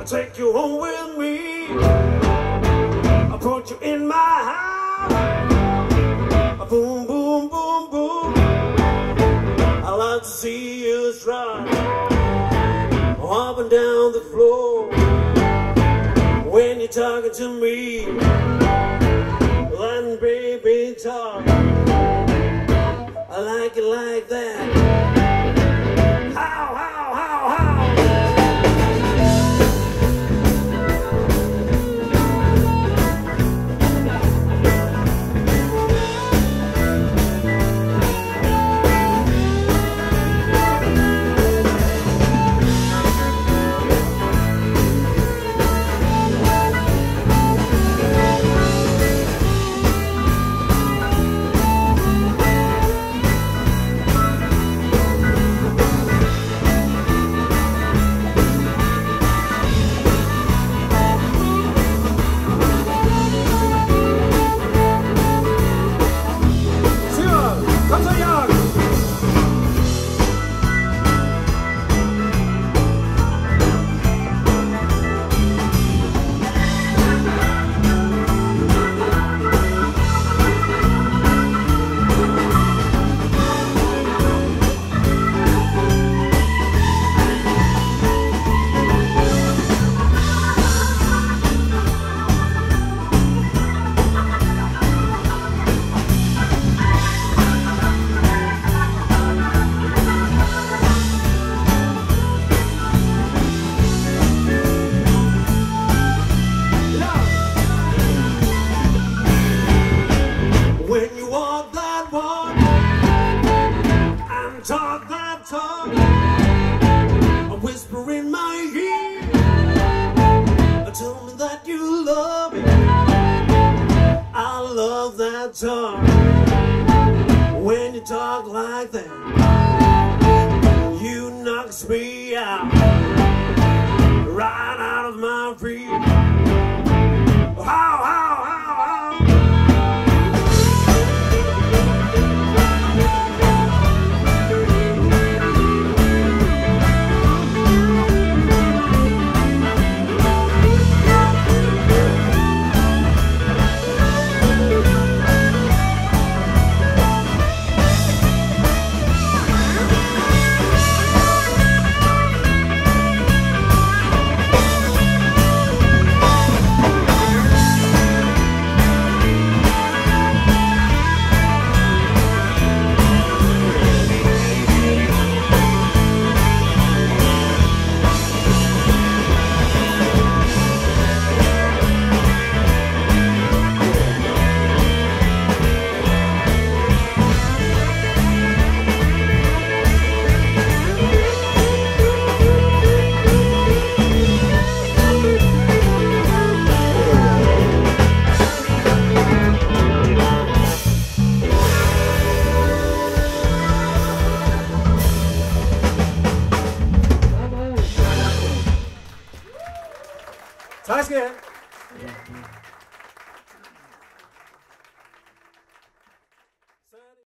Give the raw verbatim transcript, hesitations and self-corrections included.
take you home with me. I'll put you in my house. Boom, boom, boom, boom. I love to see you strut up and down the floor when you're talking to me. Then baby talk, I like it like that. How, how, how, how? When you walk that walk and talk that talk, a whisper in my ear, tell me that you love me. I love that talk. When you talk like that, you knocks me out, right out of my feet. How, how, how, how? Tak skal I have.